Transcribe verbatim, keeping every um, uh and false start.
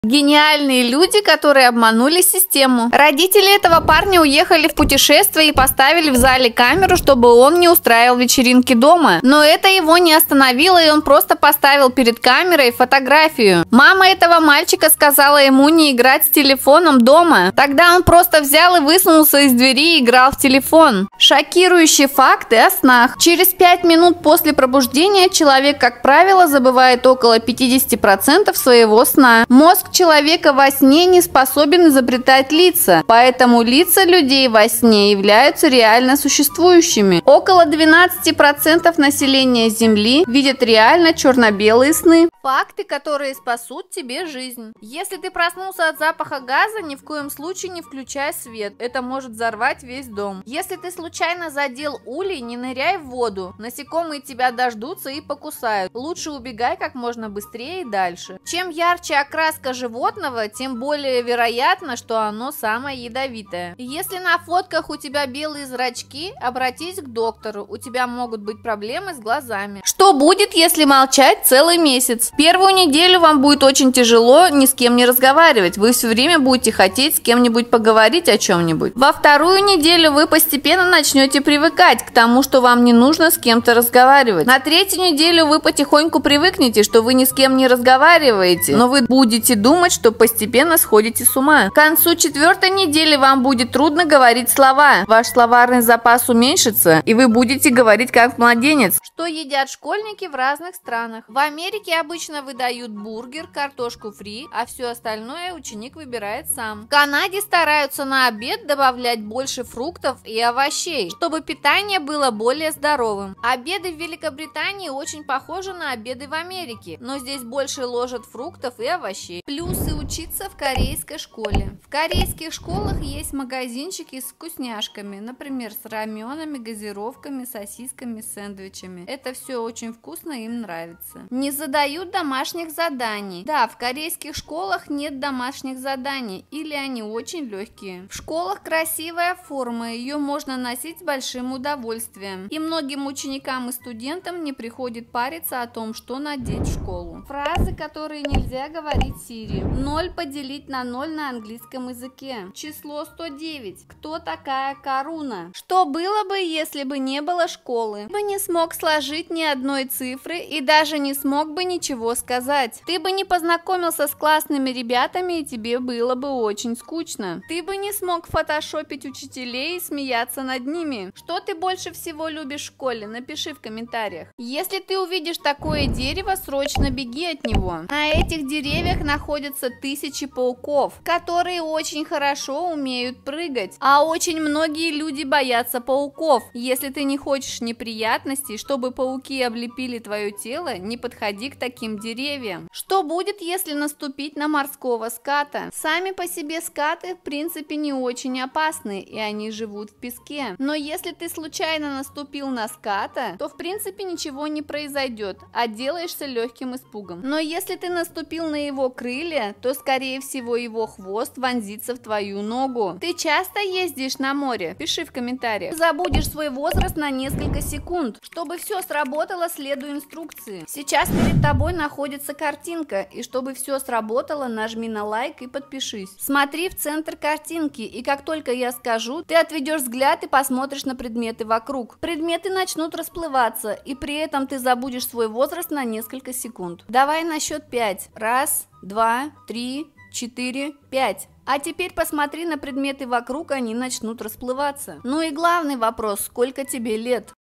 Гениальные люди, которые обманули систему. Родители этого парня уехали в путешествие и поставили в зале камеру, чтобы он не устраивал вечеринки дома. Но это его не остановило, и он просто поставил перед камерой фотографию. Мама этого мальчика сказала ему не играть с телефоном дома. Тогда он просто взял и высунулся из двери и играл в телефон. Шокирующие факты о снах. Через пять минут после пробуждения человек, как правило, забывает около пятидесяти процентов своего сна. Мозг человека во сне не способен изобретать лица, поэтому лица людей во сне являются реально существующими. Около двенадцати процентов населения Земли видят реально черно-белые сны. Факты, которые спасут тебе жизнь. Если ты проснулся от запаха газа, ни в коем случае не включай свет. Это может взорвать весь дом. Если ты случайно задел улей, не ныряй в воду. Насекомые тебя дождутся и покусают. Лучше убегай как можно быстрее и дальше. Чем ярче окраска животного, тем более вероятно, что оно самое ядовитое. Если на фотках у тебя белые зрачки, обратись к доктору. У тебя могут быть проблемы с глазами. Что будет, если молчать целый месяц? Первую неделю вам будет очень тяжело ни с кем не разговаривать. Вы все время будете хотеть с кем-нибудь поговорить о чем-нибудь. Во вторую неделю вы постепенно начнете привыкать к тому, что вам не нужно с кем-то разговаривать. На третью неделю вы потихоньку привыкнете, что вы ни с кем не разговариваете, но вы будете думать, что постепенно сходите с ума. К концу четвертой недели вам будет трудно говорить слова. Ваш словарный запас уменьшится, и вы будете говорить как младенец. Что едят школьники в разных странах? В Америке обычно выдают бургер, картошку фри, а все остальное ученик выбирает сам. В Канаде стараются на обед добавлять больше фруктов и овощей, чтобы питание было более здоровым. Обеды в Великобритании очень похожи на обеды в Америке, но здесь больше ложат фруктов и овощей. Плюсы учиться в корейской школе. В корейских школах есть магазинчики с вкусняшками, например, с раменами, газировками, сосисками, сэндвичами. Это все очень вкусно, им нравится. Не задают домашних заданий. Да, в корейских школах нет домашних заданий, или они очень легкие. В школах красивая форма, ее можно носить с большим удовольствием. И многим ученикам и студентам не приходит париться о том, что надеть в школу. Фразы, которые нельзя говорить Сири. ноль поделить на ноль на английском языке. Число сто девять. Кто такая Каруна? Что было бы, если бы не было школы? Ты бы не смог сложить ни одной цифры и даже не смог бы ничего сказать. Ты бы не познакомился с классными ребятами, и тебе было бы очень скучно. Ты бы не смог фотошопить учителей и смеяться над ними. Что ты больше всего любишь в школе? Напиши в комментариях. Если ты увидишь такое дерево, срочно беги от него. На этих деревьях находятся тысячи пауков, которые очень хорошо умеют прыгать. А очень многие люди боятся пауков. Если ты не хочешь неприятностей, чтобы пауки облепили твое тело, не подходи к таким деревьям. Что будет, если наступить на морского ската? Сами по себе скаты в принципе не очень опасны, и они живут в песке. Но если ты случайно наступил на ската, то в принципе ничего не произойдет, отделаешься легким испугом. Но если ты наступил на его крылья, то скорее всего его хвост вонзится в твою ногу. Ты часто ездишь на море? Пиши в комментариях. Забудешь свой возраст на несколько секунд. Чтобы все сработало, следуй инструкции. Сейчас перед тобой находится картинка, и чтобы все сработало, нажми на лайк и подпишись. Смотри в центр картинки, и как только я скажу, ты отведешь взгляд и посмотришь на предметы вокруг. Предметы начнут расплываться, и при этом ты забудешь свой возраст на несколько секунд. Давай на счет пять. Раз, два, три, четыре, пять. А теперь посмотри на предметы вокруг, они начнут расплываться. Ну и главный вопрос, сколько тебе лет?